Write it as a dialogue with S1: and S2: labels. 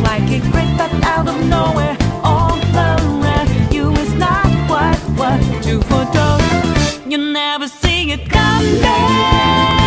S1: like it great, but out of nowhere, all around you is not what you foretold. You never see it coming.